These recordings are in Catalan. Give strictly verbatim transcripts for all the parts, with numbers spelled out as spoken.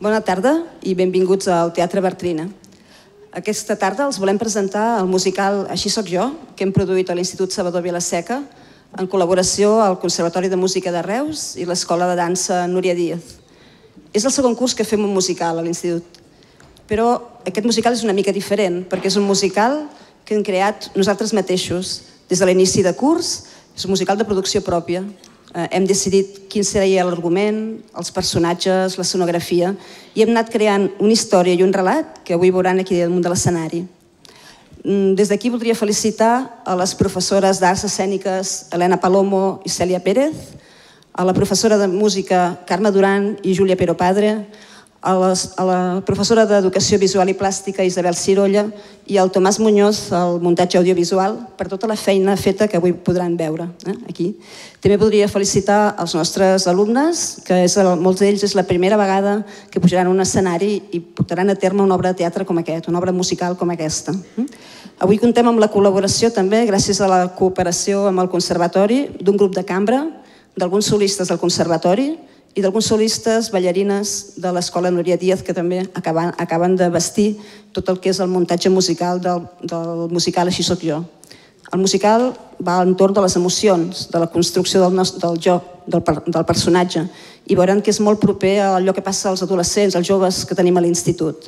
Bona tarda i benvinguts al Teatre Bartrina. Aquesta tarda els volem presentar el musical Així soc jo, que hem produït a l'Institut Salvador Vilaseca en col·laboració al Conservatori de Música de Reus i l'Escola de Dansa Núria Díaz. És el segon curs que fem un musical a l'Institut, però aquest musical és una mica diferent perquè és un musical que hem creat nosaltres mateixos des de l'inici de curs. És un musical de producció pròpia. Hem decidit quin seria l'argument, els personatges, l'escenografia, i hem anat creant una història i un relat que avui veuran aquí damunt de l'escenari. Des d'aquí voldria felicitar a les professores d'Arts Escèniques Helena Palomo i Cèlia Pérez, a la professora de música Carme Duran i Júlia Pero Padre, a, les, a la professora d'Educació Visual i Plàstica Isabel Cirolla i al Tomàs Muñoz, el muntatge audiovisual, per tota la feina feta que avui podran veure eh, aquí. També voldria felicitar els nostres alumnes, que és, molts d'ells és la primera vegada que pujaran a un escenari i portaran a terme una obra de teatre com aquest, una obra musical com aquesta. Avui contem amb la col·laboració també, gràcies a la cooperació amb el Conservatori, d'un grup de cambra, d'alguns solistes del Conservatori i d'alguns solistes ballarines de l'Escola Núria Díaz que també acaben, acaben de vestir tot el que és el muntatge musical del, del musical Així soc jo. El musical va entorn de les emocions, de la construcció del, nostre, del jo, del, del personatge, i veuran que és molt proper a allò que passa als adolescents, als joves que tenim a l'institut.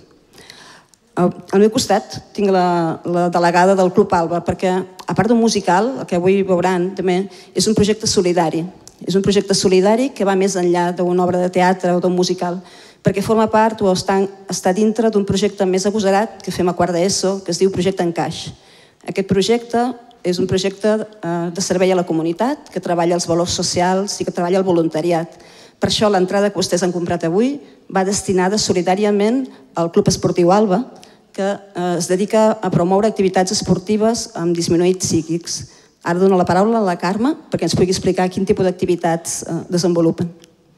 Al meu costat tinc la, la delegada del Club Alba, perquè a part d'un musical, el que avui veuran també, és un projecte solidari. És un projecte solidari que va més enllà d'una obra de teatre o d'un musical, perquè forma part o està, està dintre d'un projecte més agosarat que fem a quart d'ESO, que es diu Projecte Encaix. Aquest projecte és un projecte de servei a la comunitat, que treballa els valors socials i que treballa el voluntariat. Per això l'entrada que vostès han comprat avui va destinada solidàriament al Club Esportiu Alba, que es dedica a promoure activitats esportives amb disminuïts psíquics. Ara dono la paraula a la Carme perquè ens pugui explicar quin tipus d'activitats desenvolupen.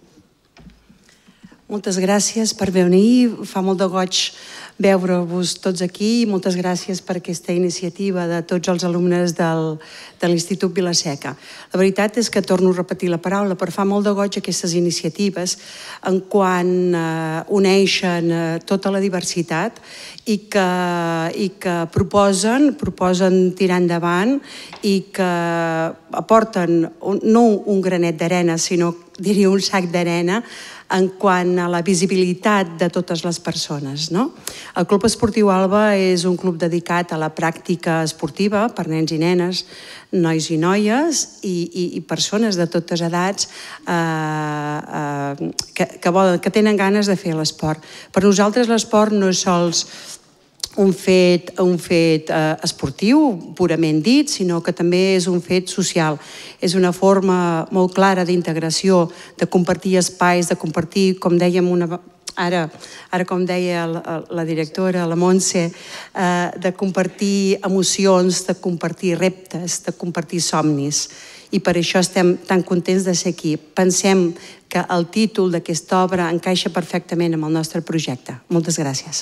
Moltes gràcies per venir. Fa molt de goig veure-vos tots aquí i moltes gràcies per aquesta iniciativa de tots els alumnes del, de l'Institut Vilaseca. La veritat és que torno a repetir la paraula, però fa molt de goig aquestes iniciatives en quan eh, uneixen eh, tota la diversitat i que, i que proposen, proposen tirar endavant i que aporten un, no un granet d'arena, sinó diria un sac d'arena en quant a la visibilitat de totes les persones. No? El Club Esportiu Alba és un club dedicat a la pràctica esportiva per nens i nenes, nois i noies i, i, i persones de totes edats eh, eh, que, que, volen, que tenen ganes de fer l'esport. Per nosaltres l'esport no és sols un fet, un fet eh, esportiu, purament dit, sinó que també és un fet social. És una forma molt clara d'integració, de compartir espais, de compartir, com dèiem, una, ara, ara com deia la, la directora, la Montse, eh, de compartir emocions, de compartir reptes, de compartir somnis. I per això estem tan contents de ser aquí. Pensem que el títol d'aquesta obra encaixa perfectament amb el nostre projecte. Moltes gràcies.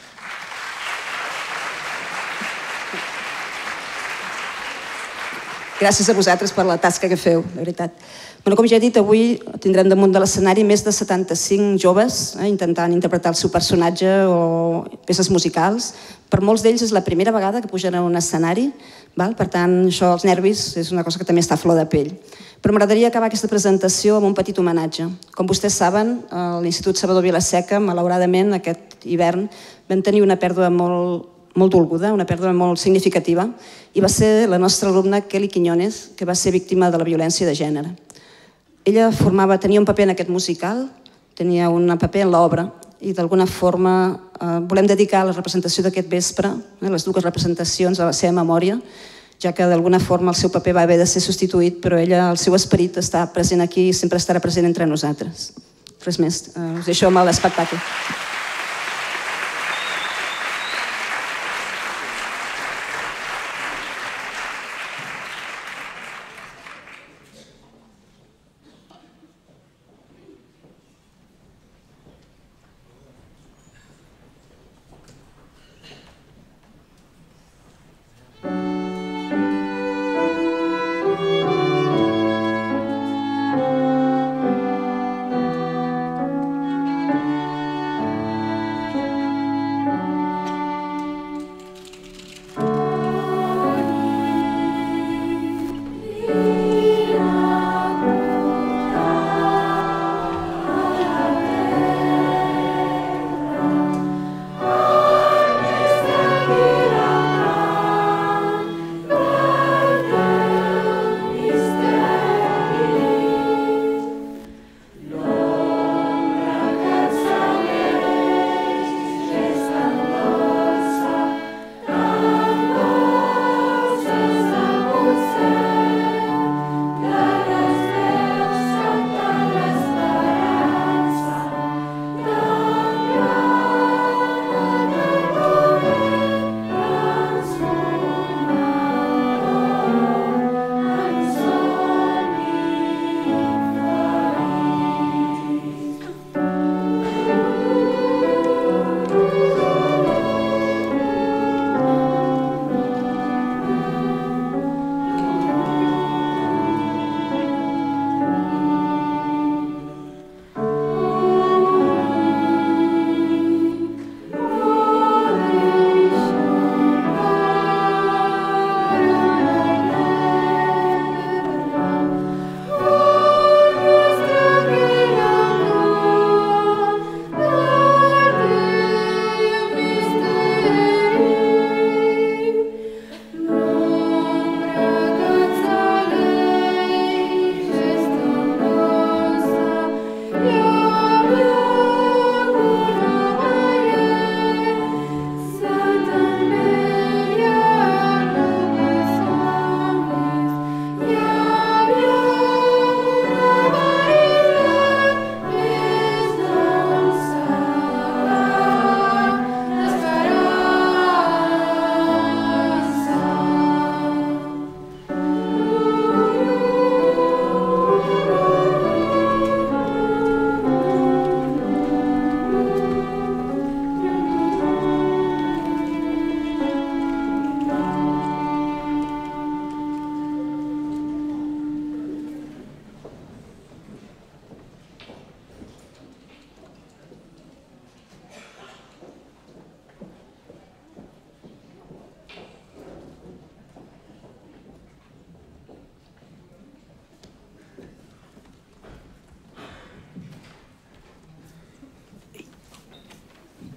Gràcies a vosaltres per la tasca que feu, de veritat. Bueno, com ja he dit, avui tindrem damunt de l'escenari més de setanta-cinc joves eh, intentant interpretar el seu personatge o peces musicals. Per molts d'ells és la primera vegada que pugen a un escenari, val? Per tant, això, els nervis, és una cosa que també està a flor de pell. Però m'agradaria acabar aquesta presentació amb un petit homenatge. Com vostès saben, a l'Institut Salvador Vilaseca, malauradament, aquest hivern, vam tenir una pèrdua molt molt dolguda, una pèrdua molt significativa, i va ser la nostra alumna Kelly Quiñones, que va ser víctima de la violència de gènere. Ella formava, tenia un paper en aquest musical, tenia un paper en l'obra, i d'alguna forma eh, volem dedicar la representació d'aquest vespre, eh, les dues representacions a la seva memòria, ja que d'alguna forma el seu paper va haver de ser substituït, però ella, el seu esperit està present aquí i sempre estarà present entre nosaltres. Res més, eh, us deixo amb l'espectacle.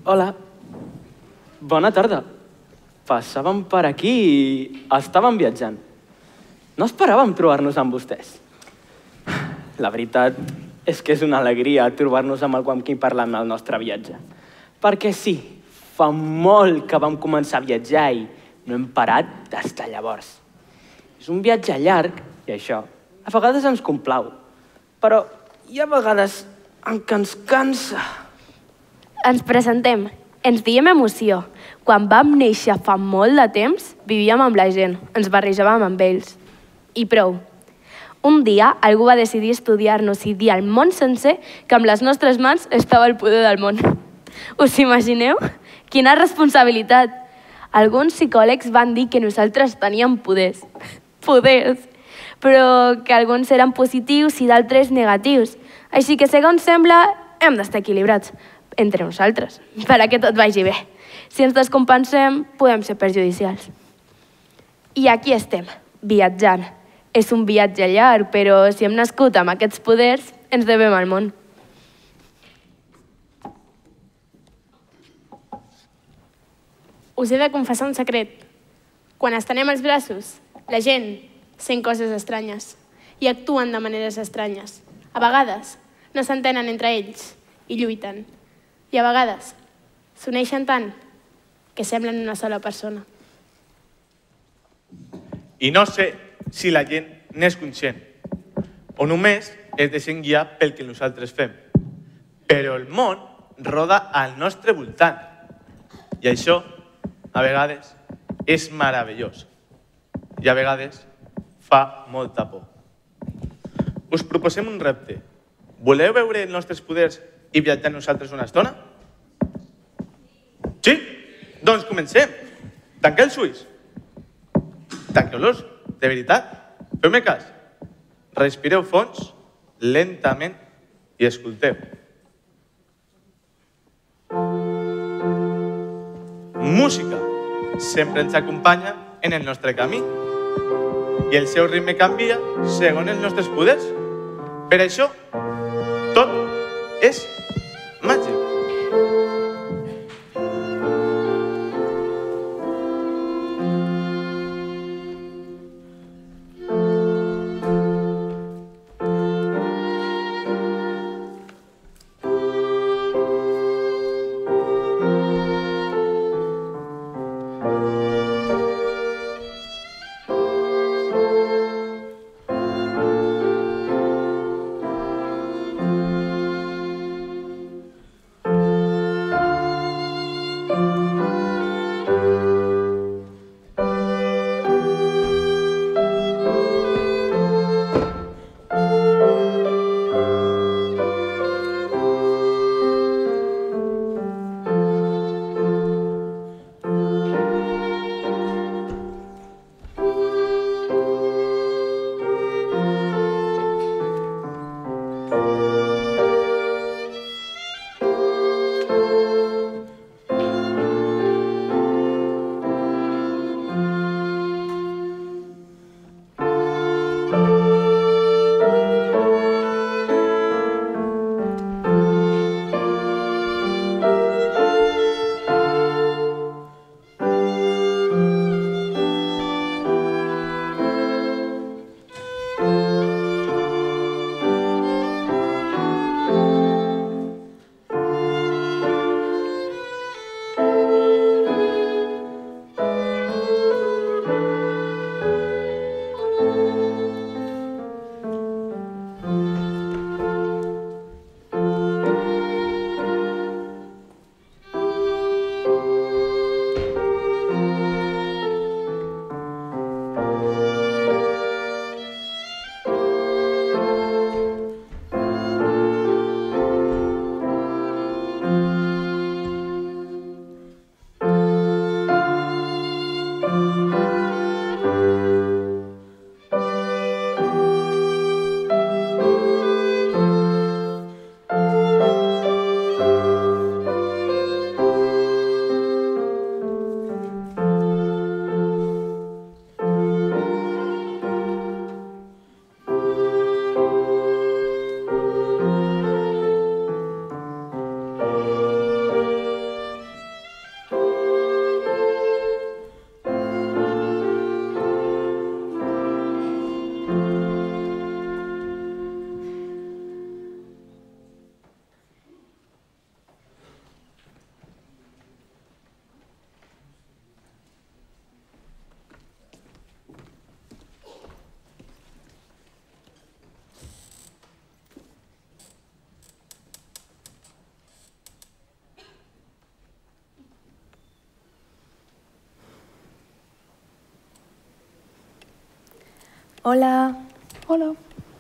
Hola. Bona tarda. Passàvem per aquí i estàvem viatjant. No esperàvem trobar-nos amb vostès. La veritat és que és una alegria trobar-nos amb algú amb qui parlar en el nostre viatge. Perquè sí, fa molt que vam començar a viatjar i no hem parat des de llavors. És un viatge llarg i això a vegades ens complau, però hi ha vegades en què ens cansa. Ens presentem. Ens diem Emoció. Quan vam néixer fa molt de temps, vivíem amb la gent, ens barrejàvem amb ells. I prou. Un dia, algú va decidir estudiar-nos i dir al món sencer que amb les nostres mans estava el poder del món. Us imagineu? Quina responsabilitat! Alguns psicòlegs van dir que nosaltres teníem poders. Poders! Però que alguns eren positius i d'altres negatius. Així que, segons sembla, hem d'estar equilibrats entre nosaltres, perquè tot vagi bé. Si ens descompensem, podem ser perjudicials. I aquí estem, viatjant. És un viatge llarg, però si hem nascut amb aquests poders, ens devem al món. Us he de confessar un secret. Quan estenem els braços, la gent sent coses estranyes i actuen de maneres estranyes. A vegades no s'entenen entre ells i lluiten. I a vegades s'uneixen tant que semblen una sola persona. I no sé si la gent n'és conscient o només es deixen guiar pel que nosaltres fem. Però el món roda al nostre voltant. I això, a vegades, és meravellós. I a vegades fa molta por. Us proposem un repte. Voleu veure els nostres poders i viatjar nosaltres una estona? Sí? Doncs comencem. Tanqueu els ulls. Tanqueu-los, de veritat. Feu-me cas. Respireu fons, lentament, i escolteu. Música sempre ens acompanya en el nostre camí i el seu ritme canvia segons els nostres poders. Per això, tot és màgic. Hola. Hola.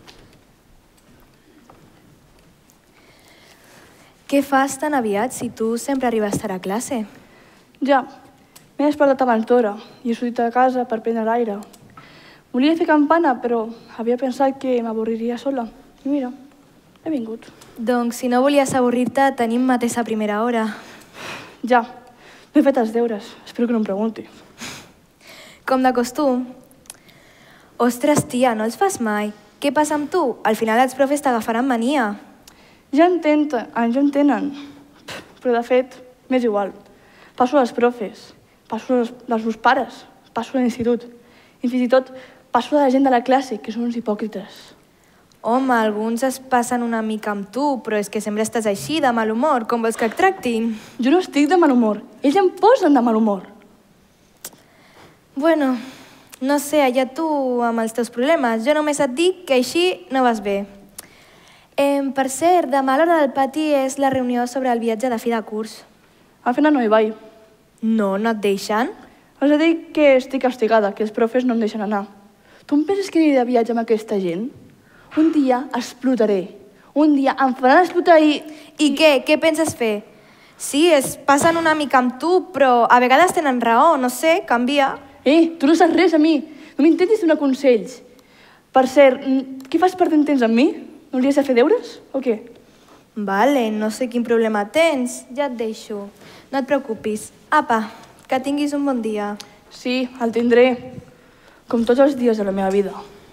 Què fas tan aviat si tu sempre arribes tard a classe? Ja, m'he despertat abans d'hora i he sortit de casa per prendre l'aire. Volia fer campana, però havia pensat que m'avorriria sola. I mira, he vingut. Doncs si no volies avorrir-te, tenim mateix a primera hora. Ja, no he fet els deures. Espero que no em pregunti. Com de costum. Ostres, tia, no els fas mai. Què passa amb tu? Al final els profes t'agafaran mania. Ja entenen, ja entenen. Però de fet, m'és igual. Passo als profes, passo als meus pares, passo a l'institut. I fins i tot passo a la gent de la classe, que són uns hipòcrites. Home, alguns es passen una mica amb tu, però és que sempre estàs així, de mal humor. Com vols que et tractin? Jo no estic de mal humor. Ells em posen de mal humor. Bueno, no sé, allà tu amb els teus problemes. Jo només et dic que així no vas bé. Eh, per cert, demà a l'hora del pati és la reunió sobre el viatge de fi de curs. Al final no hi vaig. No, no et deixen? Els he dit que estic castigada, que els profes no em deixen anar. Tu em penses que aniré de viatge amb aquesta gent? Un dia explotaré. Un dia em faran explotar i... I què? Què penses fer? Sí, es passen una mica amb tu, però a vegades tenen raó, no sé, canvia. Eh, tu no saps res a mi. No m'intentis donar consells. Per cert, què fas perdent temps amb mi? No hauries de fer deures o què? Vale, no sé quin problema tens. Ja et deixo. No et preocupis. Apa, que tinguis un bon dia. Sí, el tindré. Com tots els dies de la meva vida.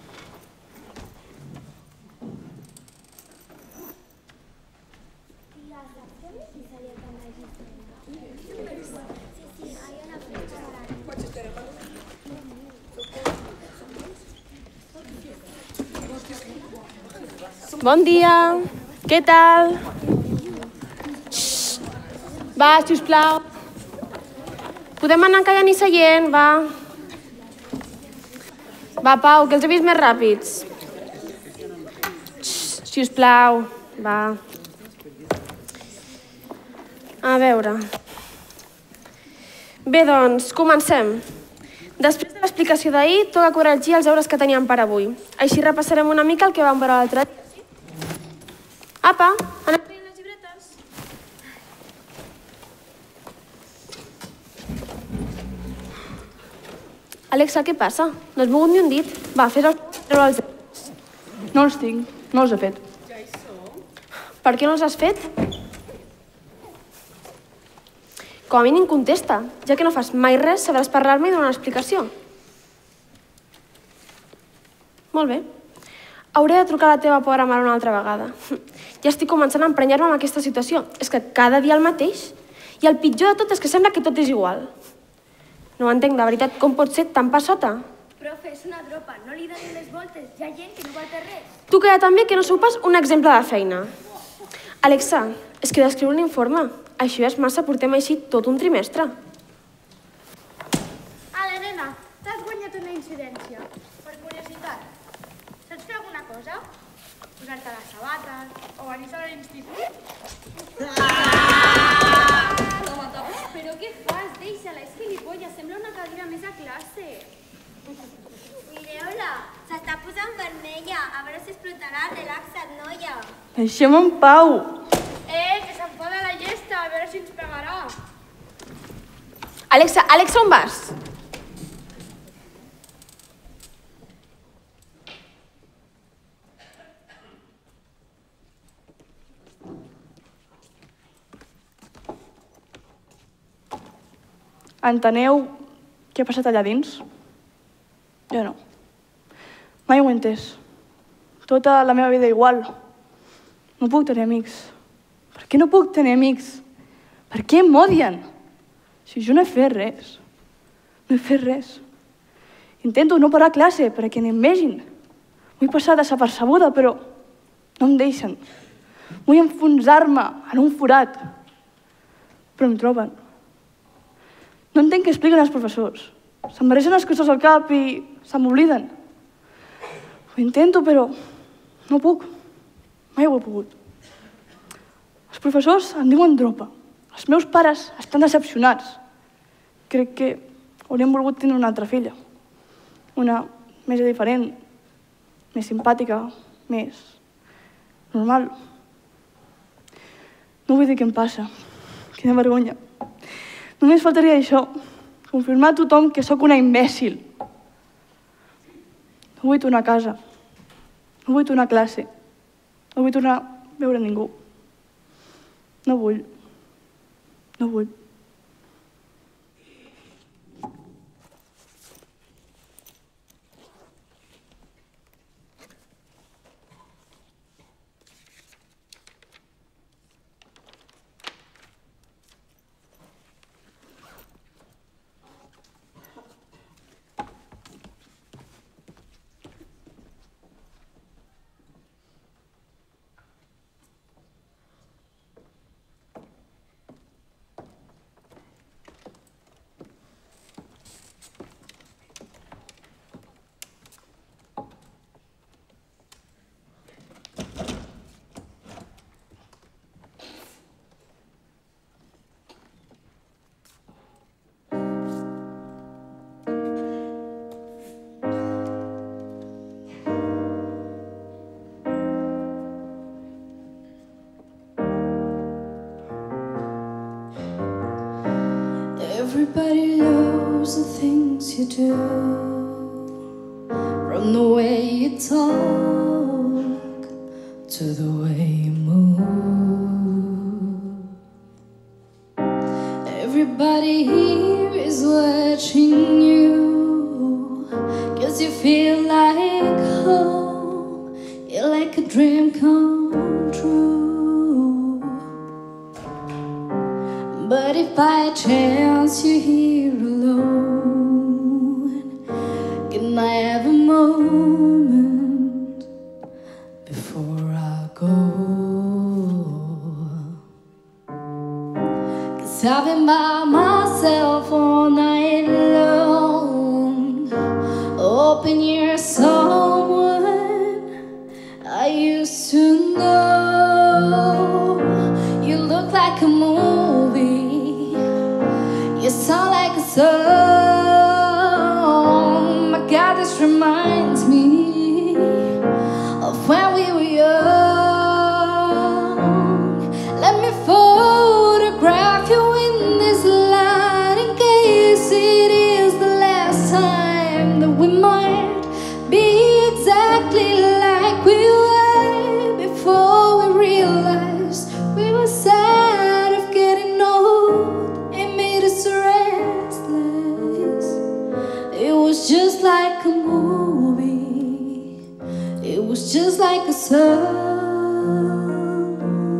Bon dia. Què tal? Xxt. Va, sisplau. Podem anar callant i seient, va. Va, Pau, que els he vist més ràpids. Xxt, sisplau, va. A veure. Bé, doncs, comencem. Després de l'explicació d'ahir, toca corregir els deures que teníem per avui. Així repassarem una mica el que vam veure l'altre dia. Apa, anem traient les llibretes. Alexa, què passa? No has mogut ni un dit. Va, fes el... treure els deures. No els tinc, no els he fet. Ja hi som. Per què no els has fet? Com a mínim contesta. Ja que no fas mai res, sabràs parlar-me i donar una explicació. Molt bé. Hauré de trucar a la teva pobra mare una altra vegada. Ja estic començant a emprenyar-me amb aquesta situació. És que cada dia el mateix. I el pitjor de tot és que sembla que tot és igual. No entenc, de veritat, com pot ser tan passota. Profe, és una dropa, no li donin les voltes. Hi ha gent que no val per res. Tu calla també que no sou pas un exemple de feina. Alexa, és que he d'escriure un informe. Això ja és massa, portem així tot un trimestre. Ale, nena, t'has guanyat una incidència. Per curiositat, saps fer alguna cosa? Posar-te les sabates o venir a l'institut? Però què fas? Deixa-la, és gilipolles, sembla una cadira més a classe. Mireu-la, s'està posant vermella. A veure si explotarà. Relaxa't, noia. Deixem en pau. Eh, que s'enfada la llesta, a veure si ens pegarà. Alexa, Alexa, on vas? Enteneu què ha passat allà dins? Jo no. Mai ho he entès. Tota la meva vida igual. No puc tenir amics. Per què no puc tenir amics? Per què m'odien? Si jo no he fet res. No he fet res. Intento no parar a classe perquè em vegin. Vull passar desapercebuda, però no em deixen. Vull enfonsar-me en un forat, però em troben. No entenc què expliquen els professors. Se'm barregen les coses al cap i se m'obliden. Ho intento, però no puc. Mai ho he pogut. Els professors em diuen dropa. Els meus pares estan decepcionats. Crec que haurien volgut tenir una altra filla. Una més diferent, més simpàtica, més normal. No vull dir què em passa. Quina vergonya. Només faltaria això, confirmar a tothom que sóc una imbècil. No vull tornar a casa. No vull tornar a classe. No vull tornar a veure ningú. No vull. No vull. Everybody knows the things you do, from the way you talk to the way you move. Everybody here is watching you, 'cause you feel like home. You're like a dream come true. But if by chance you're here alone, can I have a moment before I go? 'Cause I've been by myself all night long, hoping you're someone I used to know. You look like a movie, you sound like a song. My God, this reminds me of when we were young. Let me photograph you in this light, in case it is the last time that we might be exactly like we were before we realized we were sad of getting old. It made us restless. It was just like a movie. It was just like a song.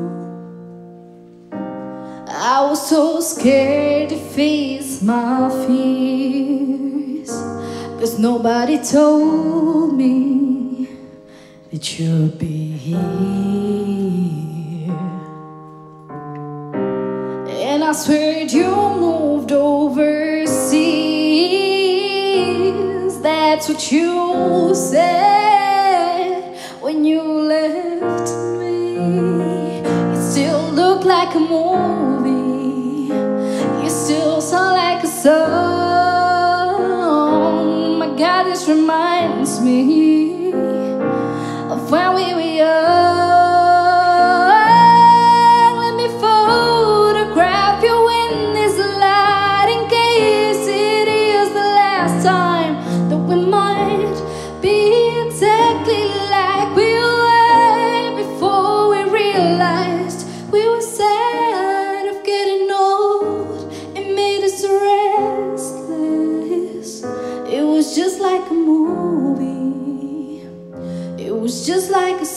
I was so scared to face my fears, 'cause nobody told me that you'd be here. And I swear you moved overseas. That's what you said when you left me. You still look like a movie. You still sound like a song. My God, this reminds me of when we were young. Let me photograph you in this light, in case it is the last time that we might be exactly like we were before we realized we were sad of getting old. It made us restless. It was just like a movie. It was just like a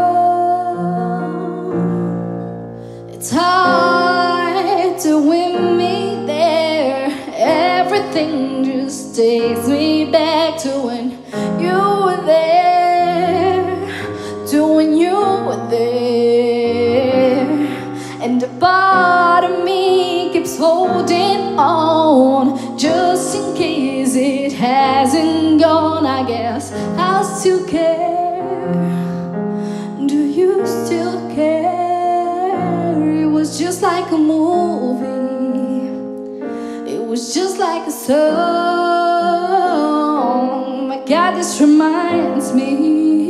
song. It's hard to win me there. Everything just takes me back to when you were there, to when you were there. And a part of me keeps holding on, just in case it hasn't gone. I guess I'll still care. Do you still care? It was just like a movie. It was just like a song. My God, this reminds me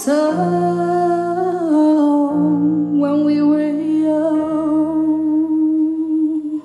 song when we were young.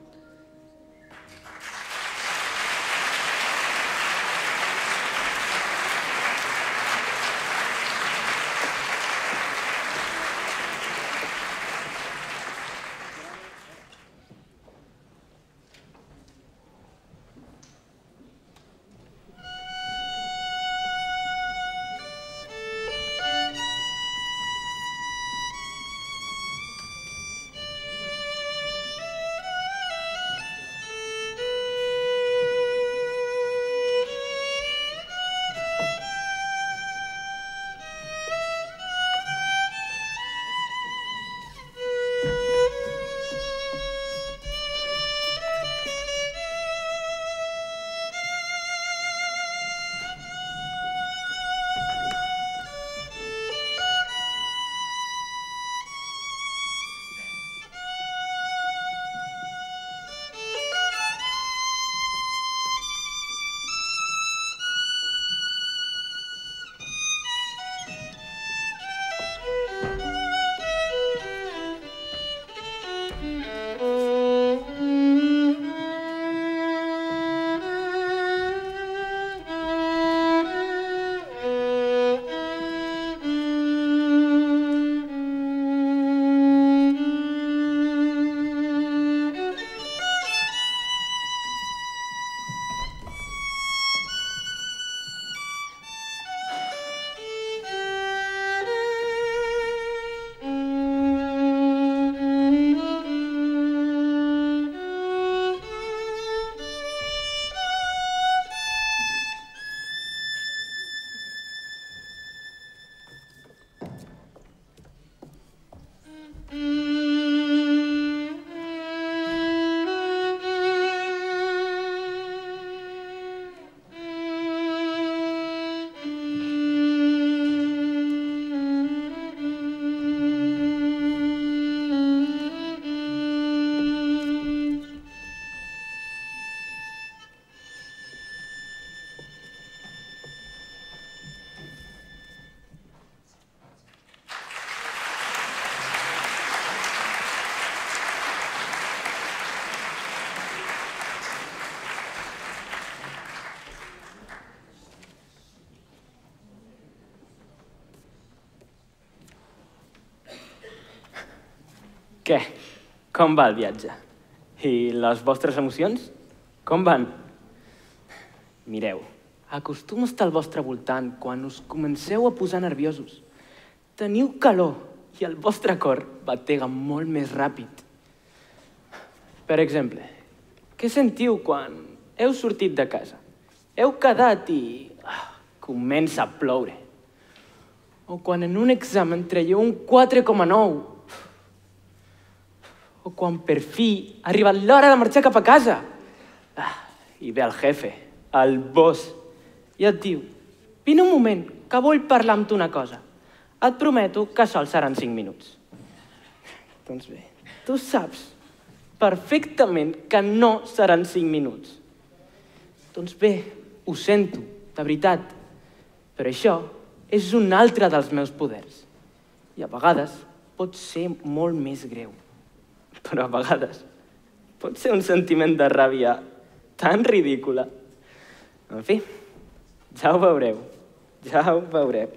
Què? Com va el viatge? I les vostres emocions? Com van? Mireu, acostuma a estar al vostre voltant quan us comenceu a posar nerviosos. Teniu calor i el vostre cor batega molt més ràpid. Per exemple, què sentiu quan heu sortit de casa? Heu quedat i ah, comença a ploure. O quan en un examen traieu un quatre coma nou. O quan per fi ha arribat l'hora de marxar cap a casa. Ah, i ve el jefe, el boss, i et diu: vine un moment, que vull parlar amb tu una cosa. Et prometo que sols seran cinc minuts. Doncs bé, tu saps perfectament que no seran cinc minuts. Doncs bé, ho sento, de veritat, però això és un altre dels meus poders. I a vegades pot ser molt més greu. Però a vegades pot ser un sentiment de ràbia tan ridícula. En fi, ja ho veureu, ja ho veureu.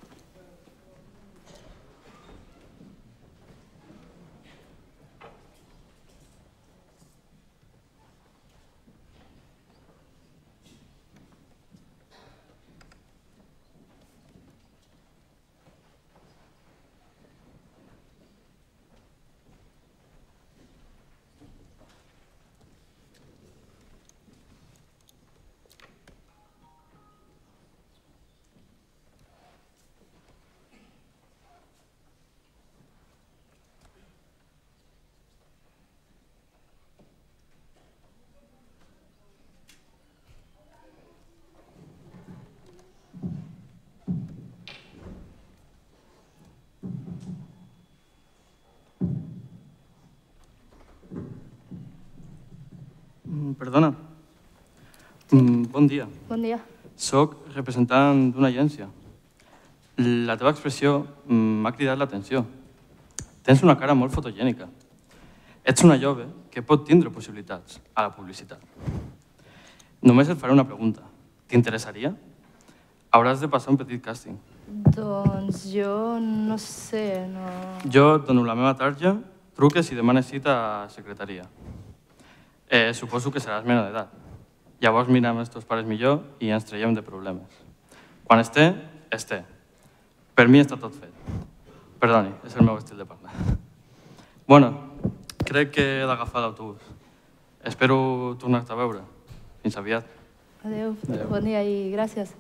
Perdona. Mm, bon dia. Bon dia. Soc representant d'una agència. La teva expressió m'ha cridat l'atenció. Tens una cara molt fotogènica. Ets una jove que pot tindre possibilitats a la publicitat. Només et faré una pregunta. T'interessaria? Hauràs de passar un petit càsting. Doncs jo no sé, no... Jo et dono la meva tarja, truques i demanes cita a secretaria. Eh, suposo que seràs menor d'edat. Llavors mirem els teus pares millor i ens traiem de problemes. Quan es té, es té. Per mi està tot fet. Perdoni, és el meu estil de parlar. Bueno, crec que he d'agafar l'autobús. Espero tornar-te a veure. Fins aviat. Adéu, bon dia i gràcies.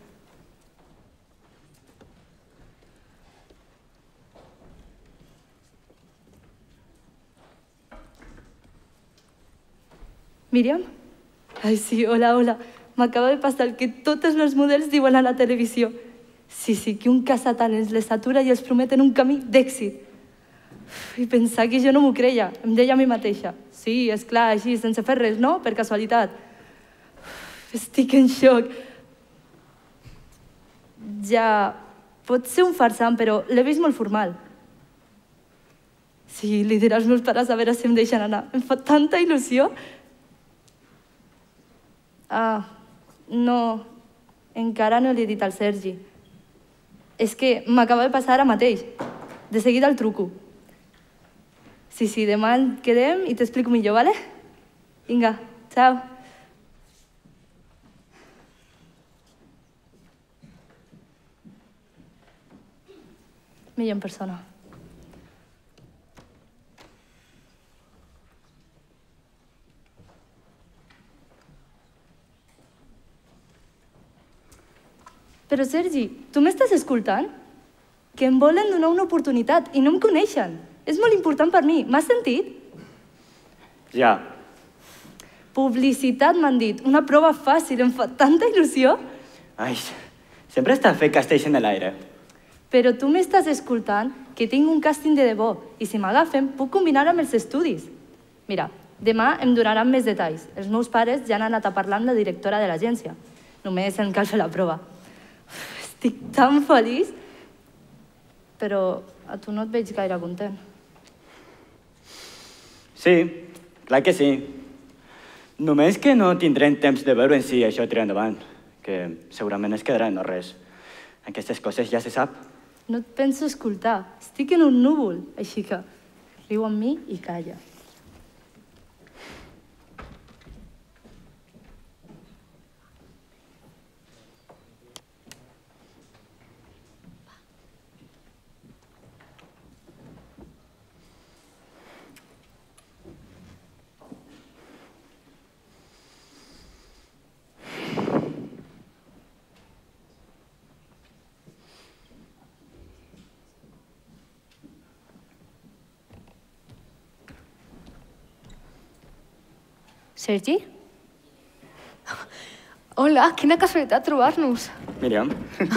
Míriam? Ai, sí, hola, hola. M'acaba de passar el que tots els models diuen a la televisió. Sí, sí, que un caçatalents les atura i els prometen un camí d'èxit. I pensar que jo no m'ho creia. Em deia a mi mateixa. Sí, és clar, així, sense fer res, no? Per casualitat. Estic en xoc. Ja, pot ser un farsant, però l'he vist molt formal. Sí, li diré als meus pares a veure si em deixen anar. Em fa tanta il·lusió. Ah, no, encara no li he dit al Sergi. És que m'acaba de passar ara mateix. De seguida el truco. Sí, sí, demà quedem i t'explico millor, vale? Vinga, ciao. Millor en persona. Però, Sergi, tu m'estàs escoltant? Que em volen donar una oportunitat i no em coneixen. És molt important per mi. M'has sentit? Ja. Publicitat, m'han dit. Una prova fàcil. Em fa tanta il·lusió. Ai, sempre estàs fent castells en l'aire. Però tu m'estàs escoltant que tinc un càsting de debò i si m'agafen puc combinar amb els estudis. Mira, demà em donaran més detalls. Els meus pares ja han anat a parlar amb la directora de l'agència. Només em cal fer la prova. Estic tan feliç, però a tu no et veig gaire content. Sí, clar que sí. Només que no tindrem temps de veure en si això tira endavant, que segurament es quedarà en no res. Aquestes coses ja se sap. No et penso escoltar. Estic en un núvol, així que riu amb mi i calla. Sergi? Hola, quina casualitat trobar-nos. Míriam.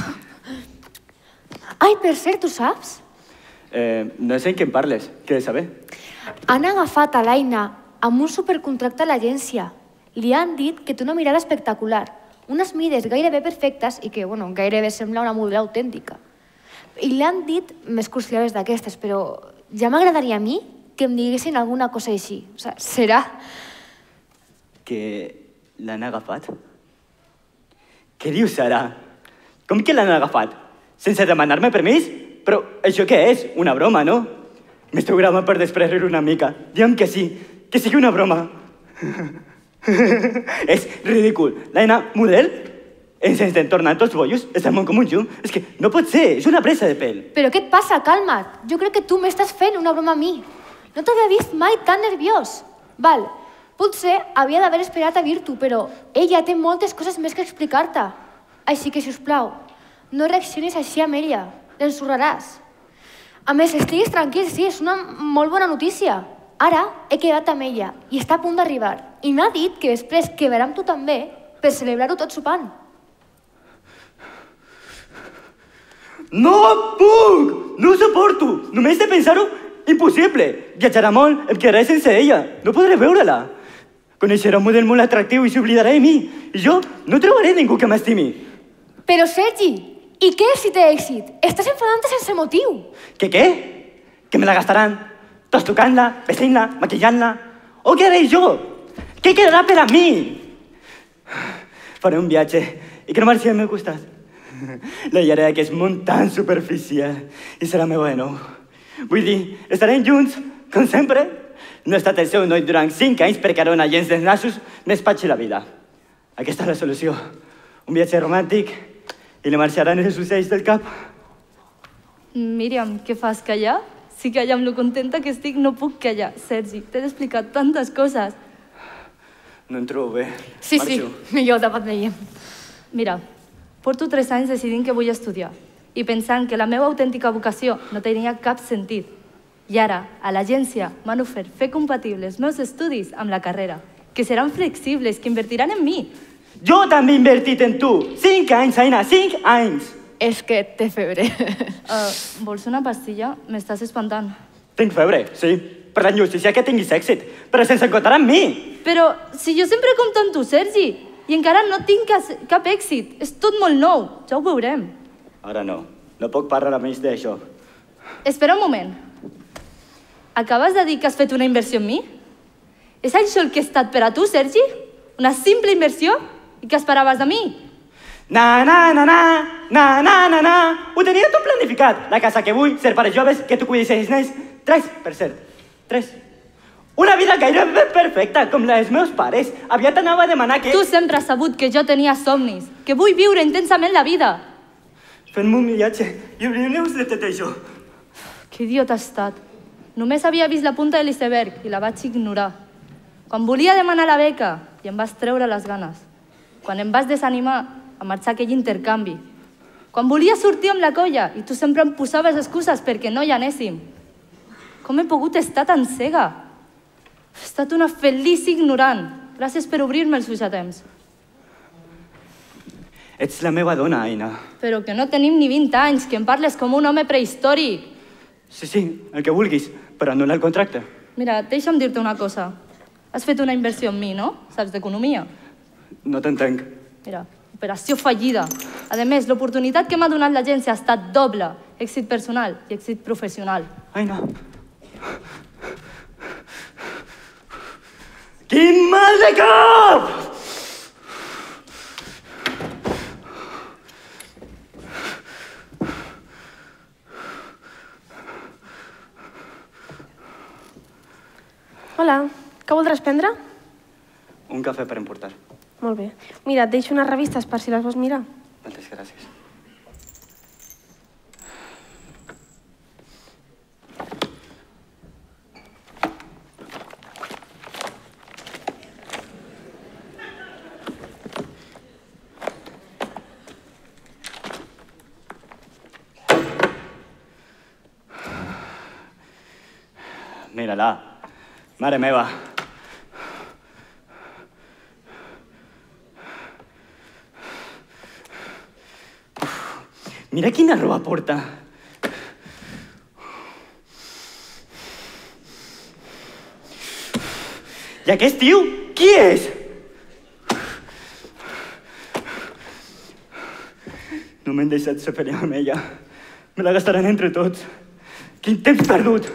Ai, per cert, ho saps? Eh, no sé en què em parles. Què he de saber? Han agafat a l'Aina amb un supercontracte a l'agència. Li han dit que té una mirada espectacular, unes mides gairebé perfectes i que, bueno, gairebé sembla una model autèntica. I li han dit més cursilaves d'aquestes, però ja m'agradaria a mi que em diguessin alguna cosa així. O sigui, serà... Que l'han agafat? Què dius, Sara? Com que l'han agafat? Sense demanar-me permís? Però això què és? Una broma, no? M'esteu gravant per després riure una mica. Digue'm que sí, que sigui una broma. És ridícul. L'Aina, model? Ens estem tornant tots bojos? Estem com un llum? És que no pot ser, és una presa de pèl. Però què et passa? Calma't. Jo crec que tu m'estàs fent una broma a mi. No t'havia vist mai tan nerviós. Val, potser havia d'haver esperat a dir-t'ho, però ella té moltes coses més que explicar-te. Així que, sisplau, no reaccionis així amb ella. L'ensorraràs. A més, estiguis tranquil, sí, és una molt bona notícia. Ara he quedat amb ella i està a punt d'arribar. I m'ha dit que després quedarà amb tu també per celebrar-ho tot sopant. No puc! No ho suporto! Només de pensar-ho, impossible. Viatjarà molt, em quedaré sense ella. No podré veure-la. Coneixerà un model molt atractiu i s'oblidarà de mi. I jo no trobaré ningú que m'estimi. Però, Sergi, ¿Y qué si te èxit? Estás enfadant-te sense motiu. ¿Qué qué? ¿Que me la gastarán? ¿Tostocant-la, vestint-la, maquillant-la? ¿O qué haré yo? ¿Qué quedará per a mi? Faré un viatge i que no marxi al meu costat. La llevaré d'aquest món tan superficial i serà meu de nou. Vull dir, estarem junts, com sempre. No he estat el seu noi durant cinc anys perquè ara una gens dels nassos m'espatxi la vida. Aquesta és la solució. Un viatge romàntic i li marxaran els ocells del cap. Míriam, què fas, callar? Sí que allà amb lo contenta que estic no puc callar. Sergi, t'he d'explicar tantes coses. No em trobo bé. Sí, sí, millor davant veiem. Mira, porto tres anys decidint que vull estudiar i pensant que la meva autèntica vocació no tenia cap sentit. I ara, a l'agència, m'han ofert fer compatibles els meus estudis amb la carrera, que seran flexibles, que invertiran en mi. Jo també he invertit en tu. Cinc anys, Aina, cinc anys. És que té febre. Uh, vols una pastilla? M'estàs espantant. Tinc febre, sí. Per la justícia que tinguis èxit, però sense comptar amb mi. Però si jo sempre compto amb tu, Sergi, i encara no tinc cap èxit. És tot molt nou, ja ho veurem. Ara no, no puc parlar més d'això. Espera un moment. Acabes de dir que has fet una inversió en mi? És això el que ha estat per a tu, Sergi? Una simple inversió? I què esperaves de mi? Na, na, na, na, na, na, na, na. Ho tenia tot planificat. La casa que vull, ser pares joves, que tu cuidis els nens. Tres, per cert. Tres. Una vida gairebé perfecta, com la dels meus pares. Aviat anava a demanar que... Tu sempre has sabut que jo tenia somnis, que vull viure intensament la vida. Fem-me un viatge i oblidem-nos de tot això. Que idiota has estat. Només havia vist la punta de l'iceberg i la vaig ignorar. Quan volia demanar la beca i em vas treure les ganes. Quan em vas desanimar a marxar aquell intercanvi. Quan volia sortir amb la colla i tu sempre em posaves excuses perquè no hi anéssim. Com he pogut estar tan cega? He estat una feliç ignorant. Gràcies per obrir-me els ulls a temps. Ets la meva dona, Aina. Però que no tenim ni vint anys, que em parles com un home prehistòric. Sí, sí, el que vulguis, però anul·la el contracte. Mira, deixa'm dir-te una cosa. Has fet una inversió en mi, no? Saps d'economia? No t'entenc. Mira, operació fallida. A més, l'oportunitat que m'ha donat l'agència ha estat doble. Èxit personal i èxit professional. Aina. Quin mal de cap! Hola, què voldràs prendre? Un cafè per emportar. Molt bé. Mira, et deixo unes revistes per si les vols mirar. Moltes gràcies. Mira-la. Mare meva. Mira quina roba porta. I aquest tio, qui és? No m'han deixat ser feliç amb ella. Me la gastaran entre tots. Quin temps perdut!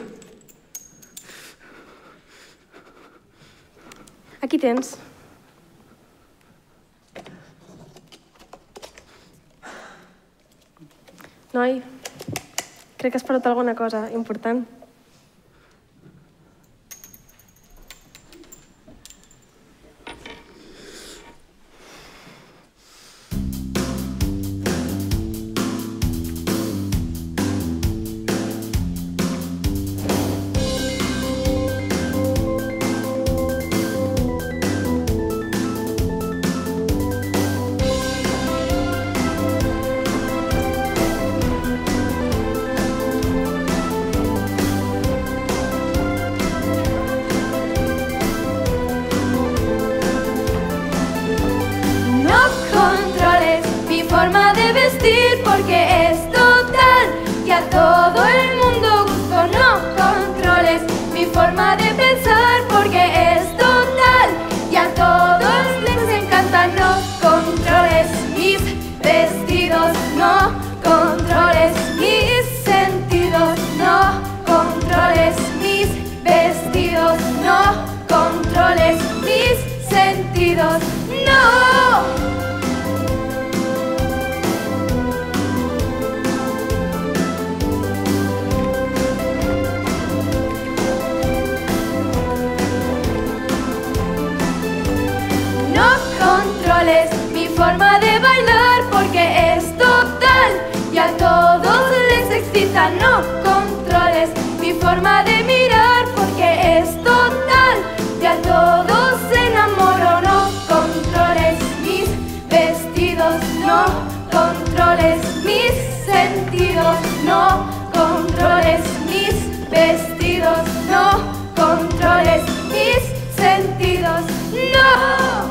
Aquí tens. Noi, crec que has perdut alguna cosa important. vestidos, no. No controles mi forma de bailar porque es total y a todos les excita. No controles mi forma de mirar porque es total y a todos enamoro. No controles mis vestidos, no controles mis sentidos, no controles mis vestidos, no controles mis sentidos, no.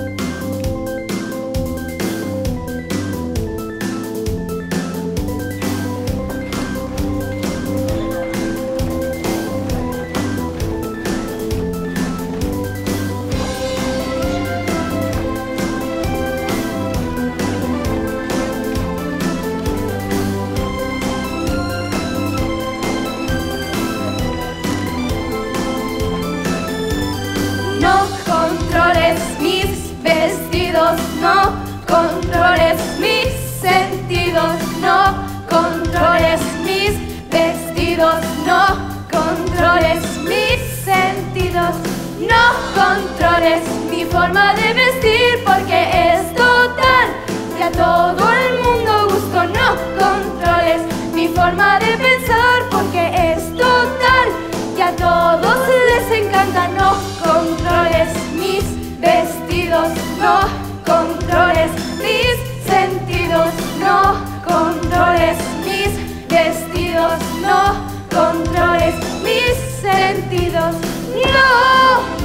No controles mis vestidos, no controles mis sentidos, no controles mis vestidos, no controles mis sentidos, no controles mi forma de vestir porque es total y a todo el mundo gusto. No controles mi forma de pensar porque es total y a todos les encanta. No controles mis vestidos, no controles mis sentidos, no controles mis vestidos, no controles mis sentidos, no.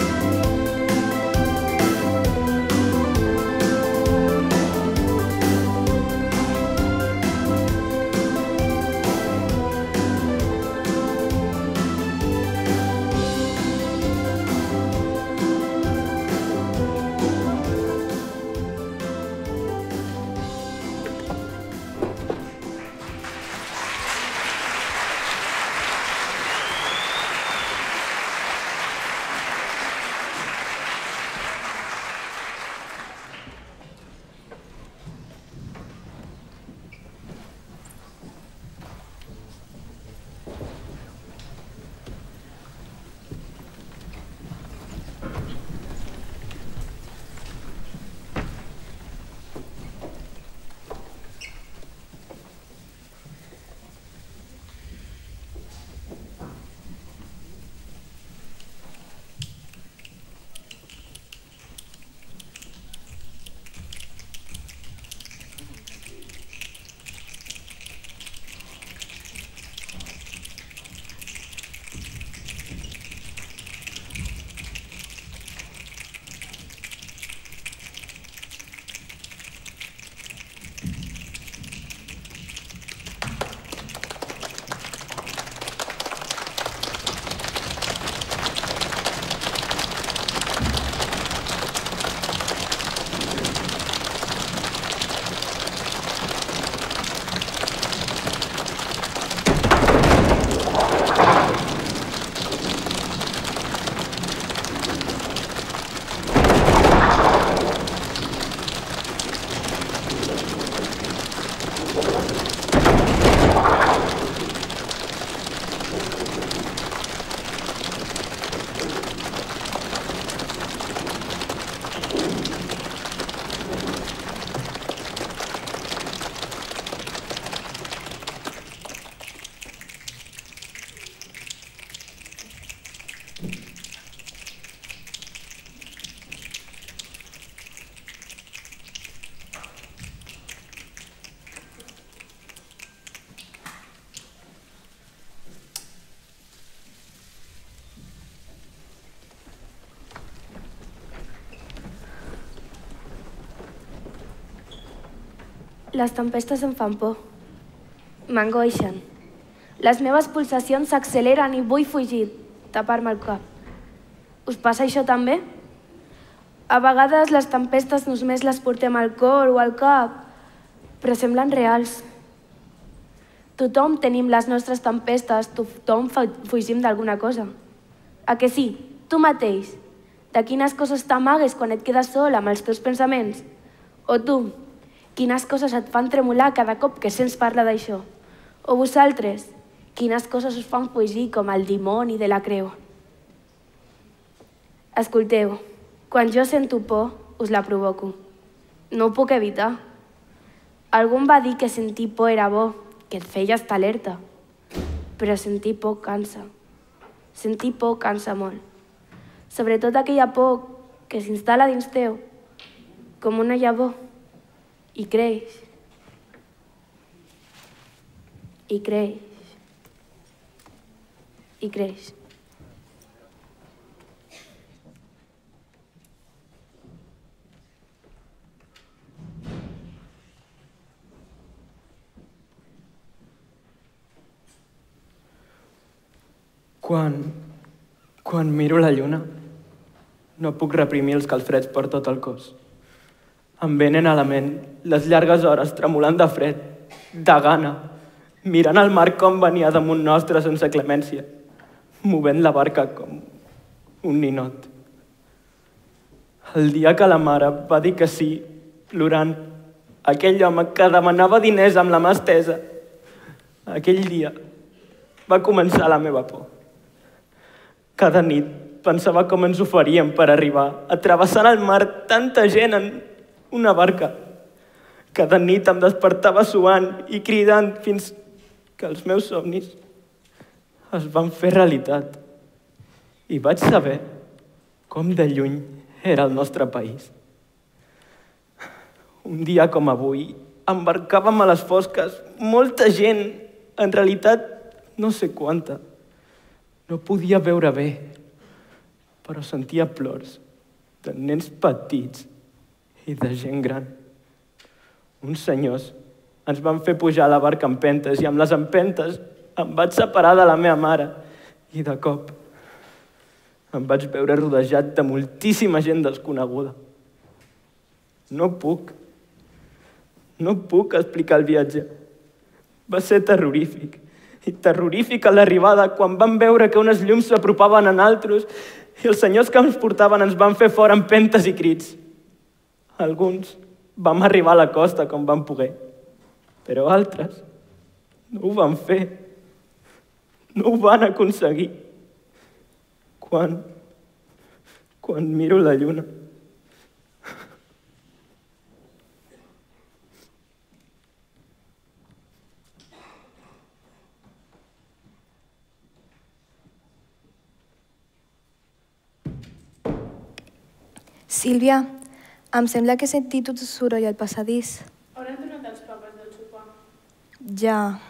Les tempestes em fan por. M'angoixen. Les meves pulsacions s'acceleren i vull fugir, tapar-me el cap. Us passa això també? A vegades les tempestes només les portem al cor o al cap, però semblen reals. Tothom tenim les nostres tempestes, tothom fugim d'alguna cosa. A que sí? Tu mateix. De quines coses t'amagues quan et quedes sol amb els teus pensaments? O tu, quines coses et fan tremolar cada cop que sents parlar d'això? O vosaltres, quines coses us fan fugir com el dimoni de la creu? Escolteu, quan jo sento por, us la provoco. No ho puc evitar. Algú em va dir que sentir por era bo, que et feia estar alerta. Però sentir por cansa. Sentir por cansa molt. Sobretot aquella por que s'instal·la dins teu, com una llavor, i creix. I creix. I creix. Quan, quan miro la lluna, no puc reprimir els calfreds per tot el cos. Em venen a la ment les llargues hores tremolant de fred, de gana, mirant el mar com venia damunt nostre sense clemència, movent la barca com un ninot. El dia que la mare va dir que sí, plorant, aquell home que demanava diners amb la mà estesa, aquell dia va començar la meva por. Cada nit pensava com ens ho faríem per arribar a travessar el mar tanta gent en una barca. Cada nit em despertava suant i cridant fins que els meus somnis es van fer realitat. I vaig saber com de lluny era el nostre país. Un dia com avui embarcàvem a les fosques molta gent, en realitat no sé quanta. No podia veure bé, però sentia plors de nens petits i de gent gran. Uns senyors ens van fer pujar a la barca amb empentes i amb les empentes em vaig separar de la meva mare i de cop em vaig veure rodejat de moltíssima gent desconeguda. No puc, no puc explicar el viatge. Va ser terrorífic. I terrorífic a l'arribada quan vam veure que unes llums s'apropaven a altres i els senyors que ens portaven ens van fer fora amb empentes i crits. Alguns vam arribar a la costa com vam poder, però altres no ho van fer. No ho van aconseguir. Quan, quan miro la lluna, Sílvia, em sembla que he sentit un soroll al passadís. Hauran tornat els papes del sopar. Ja.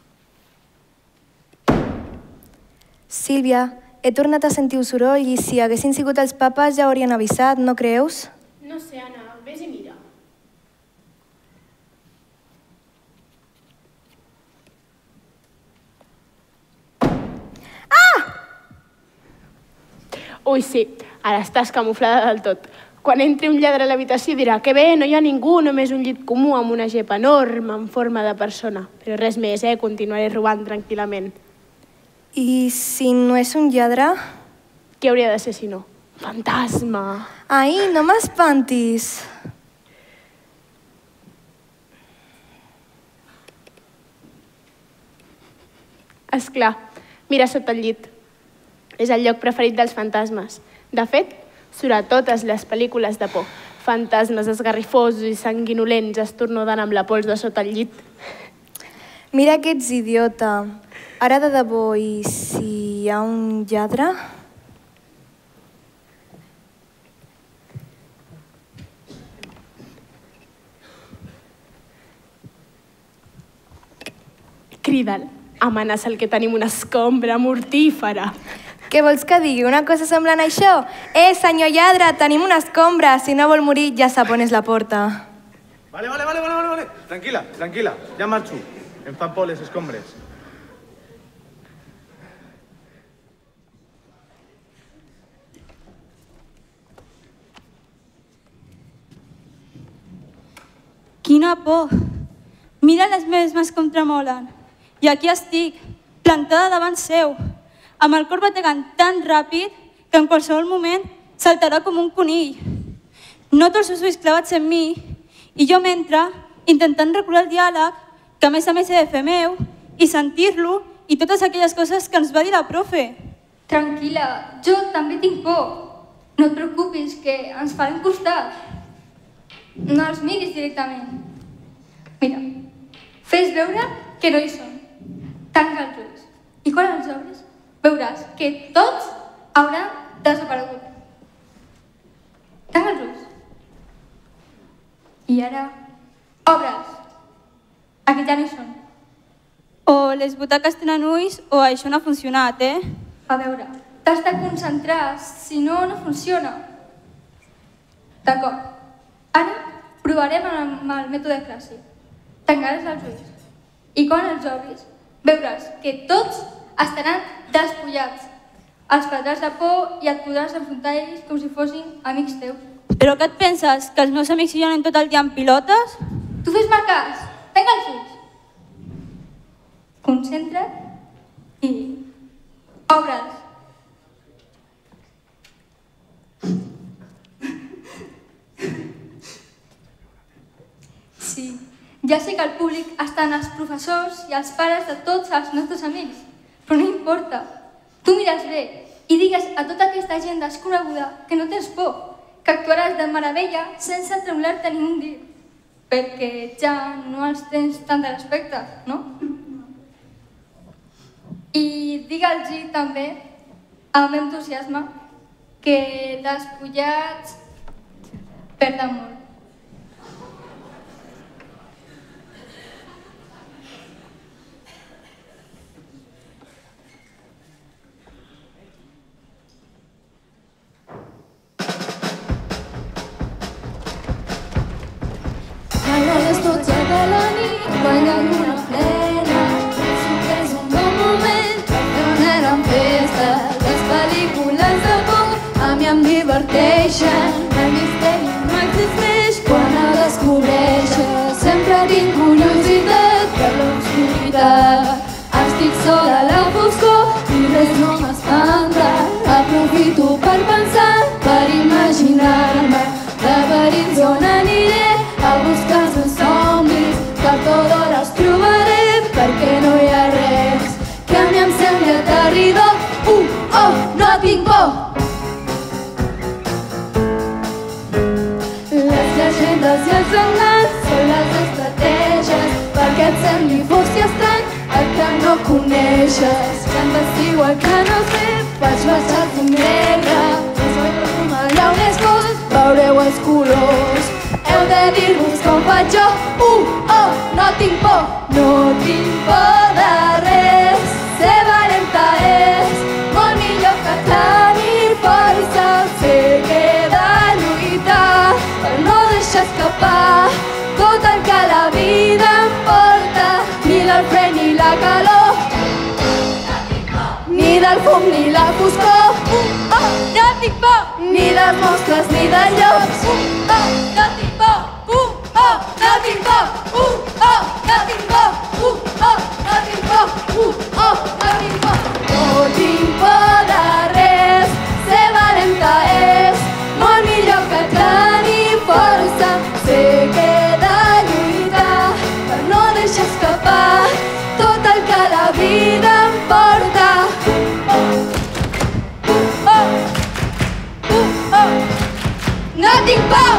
Sílvia, he tornat a sentir un soroll i si haguessin sigut els papes ja haurien avisat, no creus? No sé, Anna, vés i mira. Ui, sí, ara estàs camuflada del tot. Quan entri un lladre a l'habitació dirà que bé, no hi ha ningú, només un llit comú amb una gepa enorme en forma de persona. Però res més, eh? Continuaré robant tranquil·lament. I si no és un lladre? Què hauria de ser si no? Fantasma! Ai, no m'espantis! Esclar, mira sota el llit. És el lloc preferit dels fantasmes. De fet, surt a totes les pel·lícules de por. Fantasmes esgarrifosos i sanguinolents estornudant amb la pols de sota el llit. Mira que ets idiota. Ara de debò, i si hi ha un lladre? Crida'l, amenaça'l que tenim una escombra mortífera. Què vols que digui? Una cosa semblant a això? Eh, senyor lladre, tenim una escombra. Si no vol morir, ja sap on és la porta. Vale, vale, vale, vale, vale. Tranquil·la, tranquil·la. Ja marxo. Em fan por les escombres. Quina por! Mira les meves mans com tremolen. I aquí estic, plantada davant seu, amb el cor bategant tan ràpid que en qualsevol moment saltarà com un conill. Noto els seus ulls clavats en mi i jo mentre, intentant recordar el diàleg, que a més a més he de fer meu, i sentir-lo i totes aquelles coses que ens va dir la profe. Tranquil·la, jo també tinc por. No et preocupis, que ens farem costat. No els miris directament. Mira, fes veure que no hi són. Tanca els ulls. I quan els obres, veuràs que tots hauran desaparegut. Tanca els ulls. I ara, obre'ls. Aquí ja no hi són. O les butaques tenen ulls o això no ha funcionat, eh? A veure, t'has de concentrar, si no, no funciona. D'acord. Ara provarem amb el mètode clàssic. Tancaràs els ulls i quan els obris veuràs que tots estaran despullats. Els perdràs de por i et podràs enfrontar a ells com si fossin amics teus. Però què et penses? Que els meus amics i jo anem tot el dia amb pilotes? Tu fes-me cas. Tanca els ulls. Concentra't i obre'ls. Sí, ja sé que el públic estan els professors i els pares de tots els nostres amics, però no importa. Tu mires bé i digues a tota aquesta gent desconeguda que no tens por, que actuaràs de meravella sense tremolar-te ni un dit, perquè ja no els tens tant de respecte, no? I digue'ls també, amb entusiasme, que despullats perden molt. A les dotze de la nit, ballant una plena, penso que és un bon moment per fer una gran festa. Les pel·lícules de por a mi em diverteixen, el misteri no existeix quan el descobreixes. Sempre tinc curiositat per l'obscuritat, estic sola a la foscor i res no m'espanta. Aprofito per pensar, per imaginar-me laberins on aniré a buscar els somnis, que a tota hora els trobaré, perquè no hi ha res que a mi em sembli aterridor. Uh, oh, no tinc por. Les llegendes i els regnats són les estratègies perquè et sembli fosc i estrany el que no coneixes. Que em vestigo el que no sé, vaig baixar el fum negre, no soy com allà on és fos, veureu els colors. Heu de dir-vos com faig jo. Uh, oh, no tinc por. No tinc por de res. Ser valenta és molt millor que tenir força. Sé que he de lluitar per no deixar escapar tot el que la vida em porta. Ni del fred ni la calor, ni del fum ni la foscor. Uh, oh, no tinc por. Ni dels monstres ni de llops. Uh, oh, no tinc por. Uh, oh, no tinc por. Uh, oh, no tinc por. Uh, oh, no tinc por. Uh, oh, no tinc por. No tinc por de res. Ser valenta és molt millor que tenir força. Sé que he de lluitar per no deixar escapar tot el que la vida em porta. Uh, oh, uh, oh, no tinc por.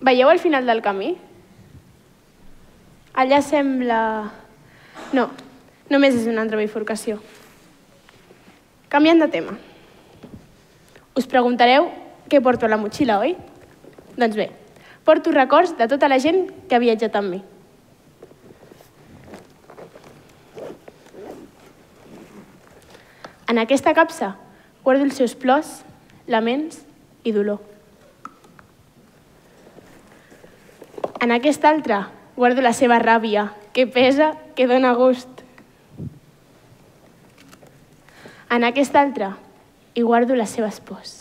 Veieu al final del camí? Allà sembla... No, només és una altra bifurcació. Canviant de tema. Us preguntareu què porto a la motxilla, oi? Doncs bé, porto records de tota la gent que ha viatjat amb mi. En aquesta capsa guardo els seus plors, laments i dolor. En aquesta altra guardo la seva ràbia, que pesa, que dóna gust. En aquesta altra hi guardo les seves pors.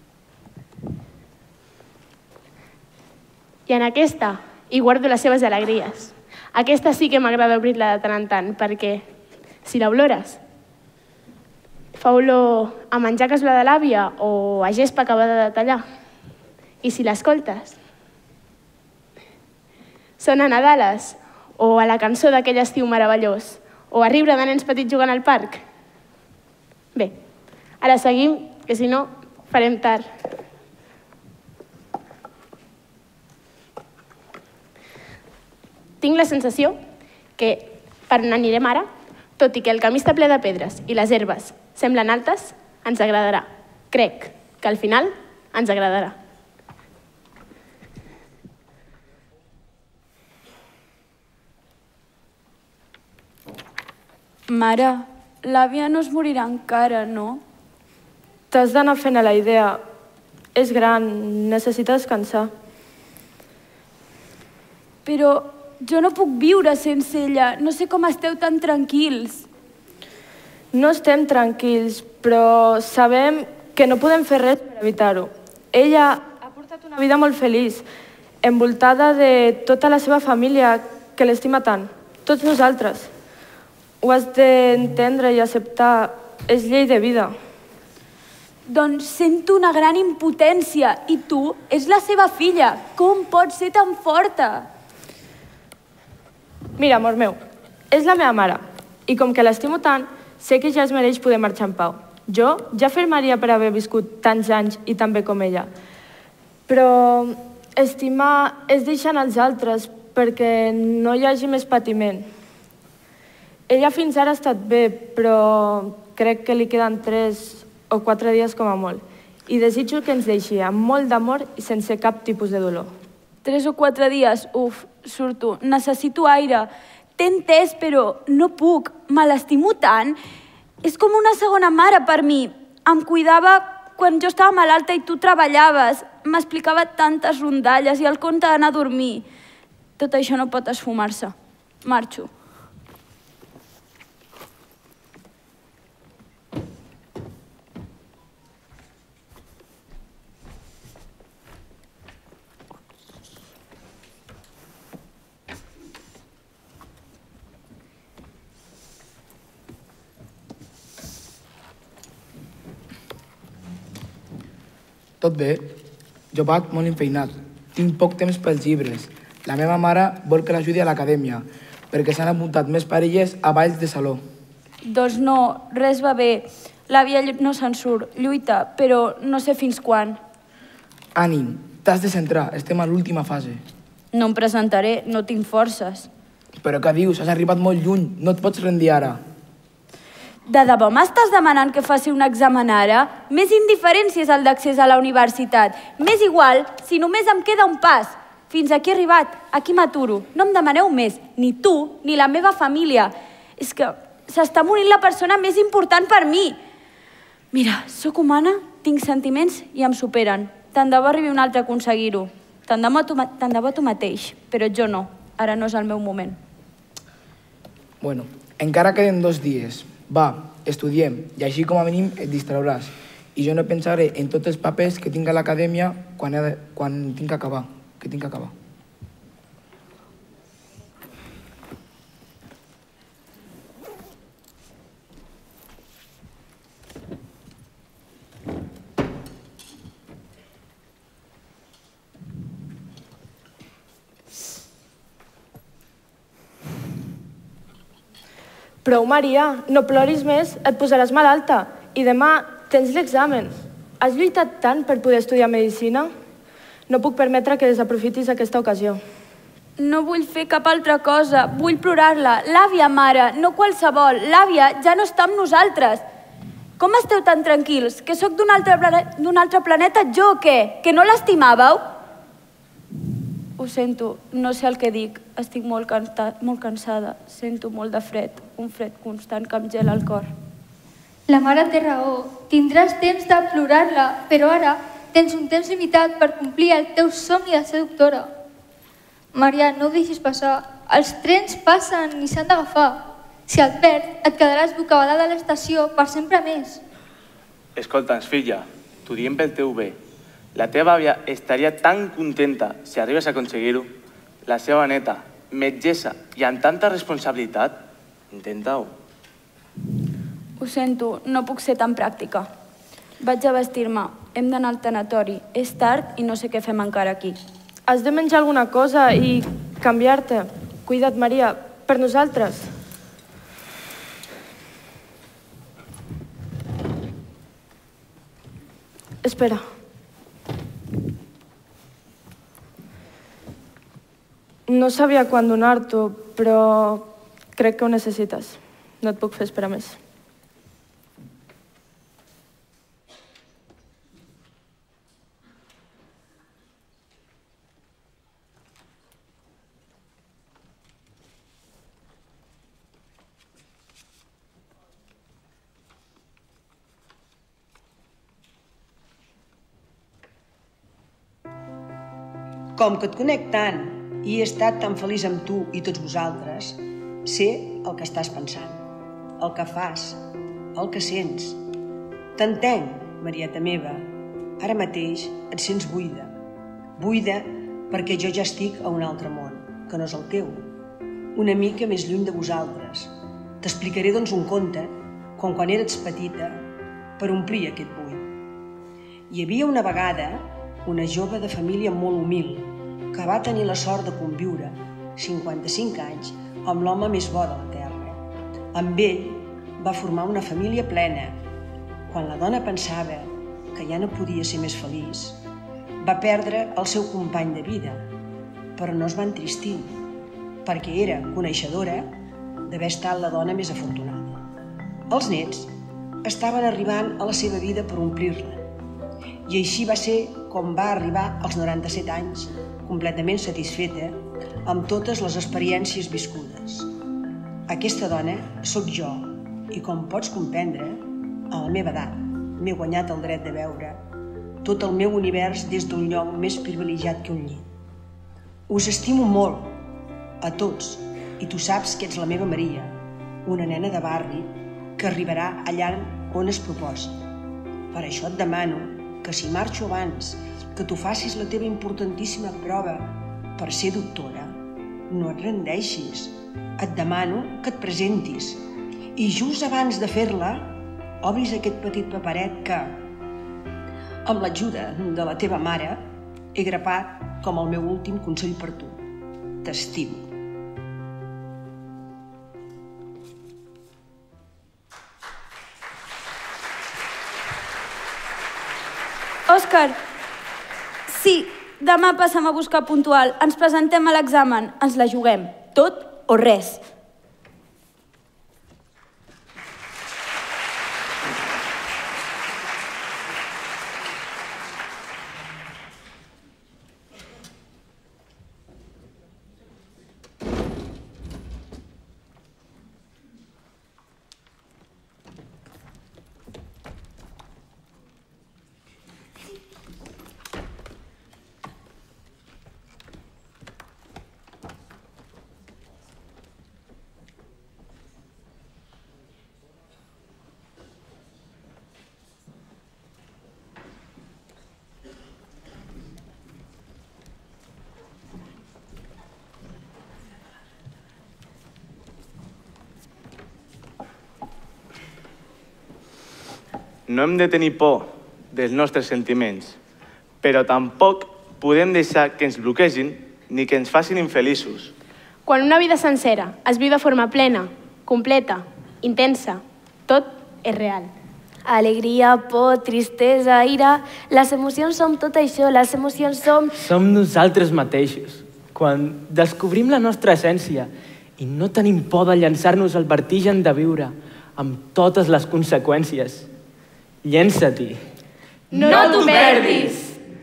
I en aquesta hi guardo les seves alegries. Aquesta sí que m'agrada obrir-la de tant en tant, perquè si l'olores, fa olor a menjar casula de l'àvia o a gespa acabada de tallar. I si l'escoltes, sona a Nadales, o a la cançó d'aquell estiu meravellós, o a riure de nens petits jugant al parc. Bé, ara seguim, que si no farem tard. Tinc la sensació que per on anirem ara, tot i que el camí està ple de pedres i les herbes semblen altes, ens agradarà. Crec que al final ens agradarà. Mare, l'àvia no es morirà encara, no? T'has d'anar fent a la idea. És gran, necessita descansar. Però jo no puc viure sense ella. No sé com esteu tan tranquils. No estem tranquils, però sabem que no podem fer res per evitar-ho. Ella ha portat una vida molt feliç, envoltada de tota la seva família, que l'estima tant. Tots nosaltres. Ho has d'entendre i acceptar. És llei de vida. Doncs sento una gran impotència. I tu és la seva filla. Com pots ser tan forta? Mira, amor meu, és la meva mare. I com que l'estimo tant, sé que ja es mereix poder marxar en pau. Jo ja firmaria per haver viscut tants anys i tan bé com ella. Però estimar és deixar anar els altres perquè no hi hagi més patiment. Ella fins ara ha estat bé, però crec que li queden tres o quatre dies com a molt. I desitjo que ens deixi amb molt d'amor i sense cap tipus de dolor. Tres o quatre dies? Uf, surto. Necessito aire. T'he entès, però no puc. Me l'estimo tant. És com una segona mare per mi. Em cuidava quan jo estava malalta i tu treballaves. M'explicava tantes rondalles i el conte d'anar a dormir. Tot això no pot esfumar-se. Marxo. Tot bé. Jo vaig molt enfeinat. Tinc poc temps pels llibres. La meva mare vol que l'ajudi a l'acadèmia, perquè s'han apuntat més parelles a balls de saló. Doncs no, res va bé. L'àvia no se'n surt, lluita, però no sé fins quan. Ànim, t'has de centrar, estem a l'última fase. No em presentaré, no tinc forces. Però què dius? Has arribat molt lluny, no et pots rendir ara. De debò m'estàs demanant que faci un examen ara? Més indiferent si és el d'accés a la universitat. Més igual si només em queda un pas. Fins aquí he arribat, aquí m'aturo. No em demaneu més, ni tu ni la meva família. És que s'està morint la persona més important per mi. Mira, sóc humana, tinc sentiments i em superen. Tant de bo arribi un altre a aconseguir-ho. Tant de bo tu, tant de bo tu mateix, però jo no. Ara no és el meu moment. Bueno, encara queden dos dies. Va, estudiem, i així com a mínim et distrauràs. I jo no pensaré en tots els papers que tinc a l'acadèmia quan, de, quan tinc que acabar. Que tinc que acabar. Prou, Maria, no ploris més, et posaràs malalta. I demà tens l'examen. Has lluitat tant per poder estudiar medicina? No puc permetre que desaprofitis aquesta ocasió. No vull fer cap altra cosa. Vull plorar-la. L'àvia, mare, no qualsevol. L'àvia ja no està amb nosaltres. Com esteu tan tranquils? Que sóc d'un altre, d'un altre planeta jo o què? Que no l'estimàveu? Ho sento, no sé el que dic. Estic molt, canta, molt cansada. Sento molt de fred. Un fred constant que em gela el cor. La mare té raó. Tindràs temps de plorar-la, però ara tens un temps limitat per complir el teu somni de ser doctora. Maria, no ho deixis passar. Els trens passen i s'han d'agafar. Si el perds, et quedaràs bocabadada a l'estació per sempre més. Escolta'ns, filla, t'ho diem pel teu bé. La teva àvia estaria tan contenta si arribes a aconseguir-ho. La seva neta, metgessa i amb tanta responsabilitat, intenta-ho. Ho sento, no puc ser tan pràctica. Vaig a vestir-me. Hem d'anar al tanatori. És tard i no sé què fem encara aquí. Has de menjar alguna cosa i canviar-te. Cuida't, Maria, per nosaltres. Espera. No sabia quan donar-t'ho, però crec que ho necessites. No et puc fer esperar més. Com que et conec tant i he estat tan feliç amb tu i tots vosaltres, sé el que estàs pensant, el que fas, el que sents. T'entenc, Marieta meva. Ara mateix et sents buida. Buida perquè jo ja estic a un altre món, que no és el teu. Una mica més lluny de vosaltres. T'explicaré doncs un conte, com quan eres petita, per omplir aquest buit. Hi havia una vegada una jove de família molt humil, que va tenir la sort de conviure cinquanta-cinc anys amb l'home més bo de la terra. Amb ell va formar una família plena. Quan la dona pensava que ja no podia ser més feliç, va perdre el seu company de vida, però no es va entristir, perquè era coneixedora d'haver estat la dona més afortunada. Els nets estaven arribant a la seva vida per omplir-la, i així va ser com va arribar als noranta-set anys, completament satisfeta amb totes les experiències viscudes. Aquesta dona sóc jo, i com pots comprendre, a la meva edat m'he guanyat el dret de veure tot el meu univers des d'un lloc més privilegiat que un llit. Us estimo molt, a tots, i tu saps que ets la meva Maria, una nena de barri que arribarà allà on es proposi. Per això et demano que si marxo abans que tu facis la teva importantíssima prova per ser doctora, no et rendeixis. Et demano que et presentis i just abans de fer-la obris aquest petit paperet que, amb l'ajuda de la teva mare, he grapat com el meu últim consell per tu. T'estimo. Òscar, sí, demà passem a buscar puntual. Ens presentem a l'examen. Ens la juguem. Tot o res. No hem de tenir por dels nostres sentiments, però tampoc podem deixar que ens bloquegin ni que ens facin infeliços. Quan una vida sencera es viu de forma plena, completa, intensa, tot és real. Alegria, por, tristesa, ira... Les emocions som tot això, les emocions som... Som nosaltres mateixos. Quan descobrim la nostra essència i no tenim por de llançar-nos al vertigen de viure amb totes les conseqüències. Llença-t'hi. No t'ho perdis!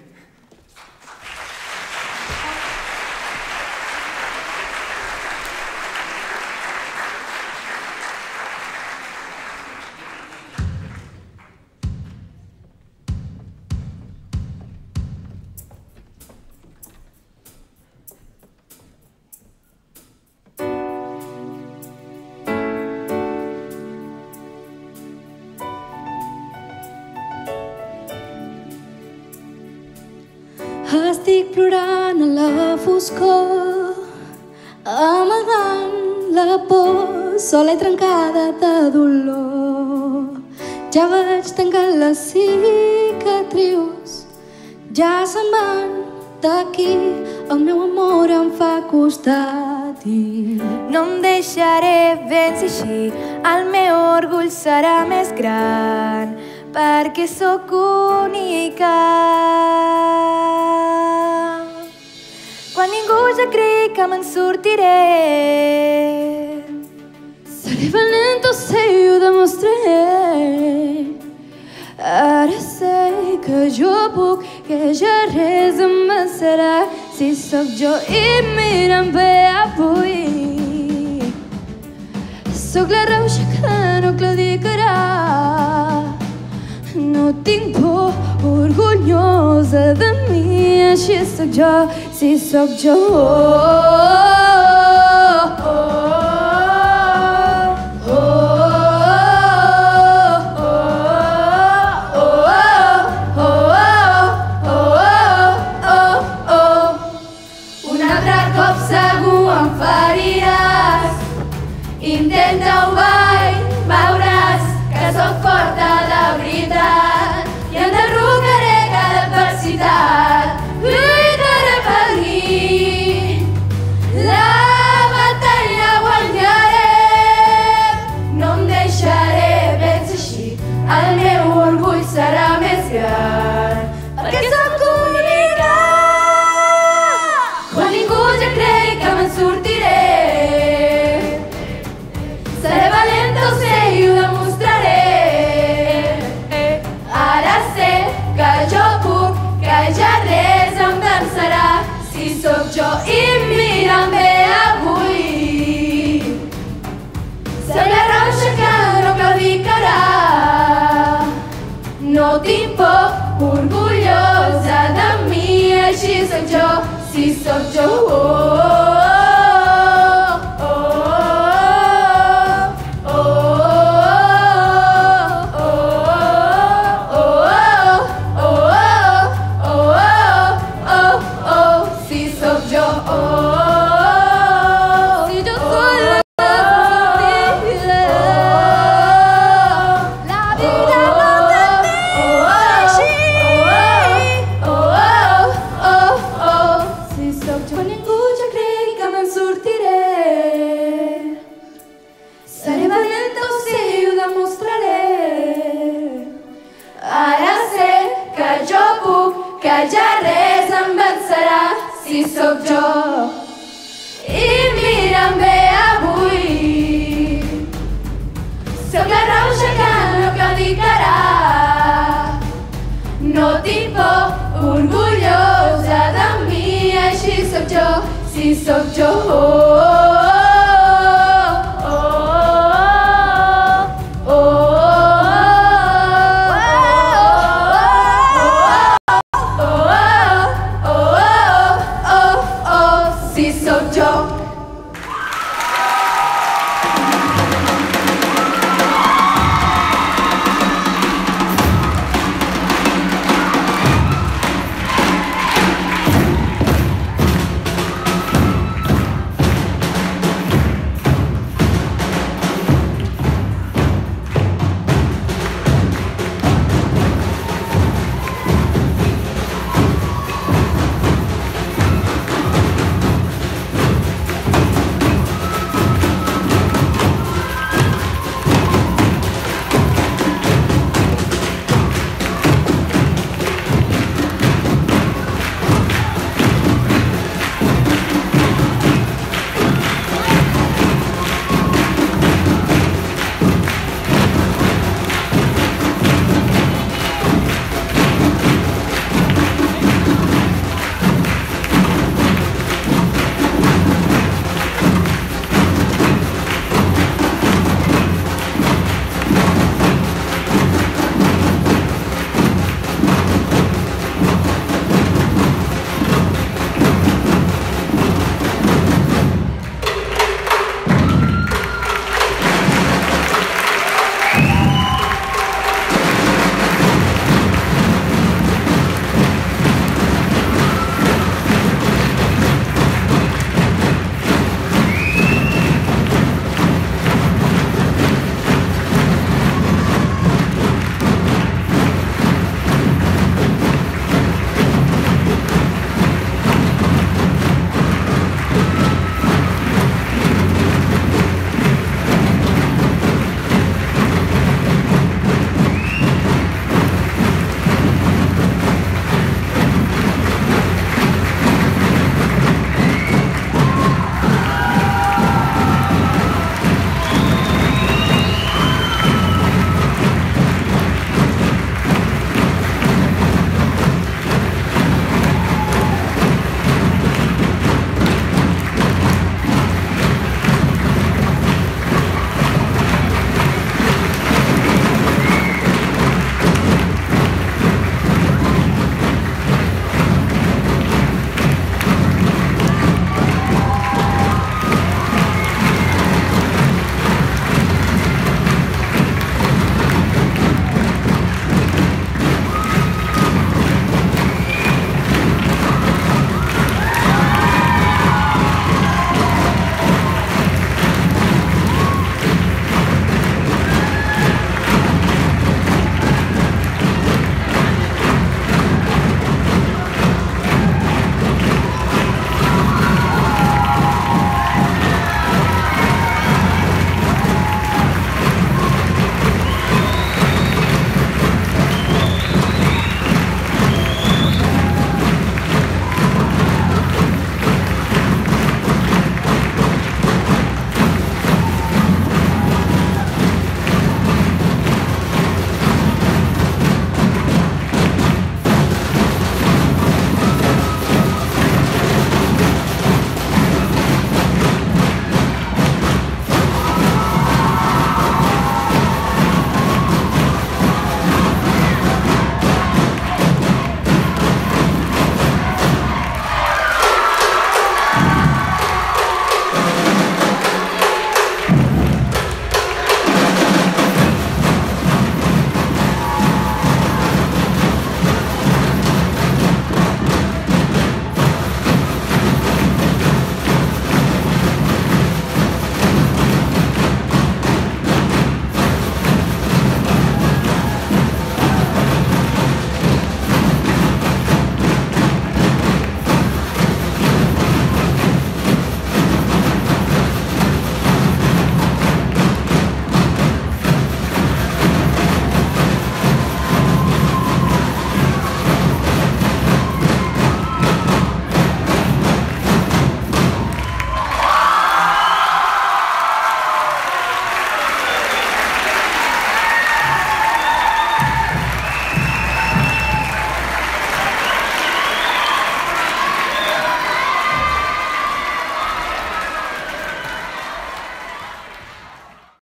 Estic plorant a la foscor, amagant la por, sola i trencada de dolor. Ja vaig tancant les cicatrius, ja se'n van d'aquí, el meu amor em fa costat i... No em deixaré vèncer així, el meu orgull serà més gran, perquè sóc única. Quan ningú ja cregui que me'n sortiré, seré valent, ho sé i ho demostraré. Ara sé que jo puc, que ja res em vencerà. Si sóc jo i mira'm bé avui, sóc la rauxa que no claudicarà. No tinc por, orgullosa de mi, així sóc jo, si sóc jo. Un altre cop segur em feriràs, intenta-ho mai, veuràs que sóc forta de veritat i enderrocaré cada adversitat. Lluitaré per mi, la batalla guanyaré. No em deixaré vèncer així, el meu orgull serà més gran, perquè sóc única. Quan ningú ja cregui que me'n sortiré, seré valenta, ho sé i ho demostraré. Ara sé que jo puc, que ja res em vencerà. Si sóc jo i mira'm bé avui, sóc la roja que no claudicarà. No tinc por, orgullosa de mi, així sóc jo, si sóc jo. Que ja res em vencerà, si sóc jo. I mira'm bé avui, sóc la roja que no claudicarà. No tinc por, orgullosa de mi, així sóc jo, si sóc jo.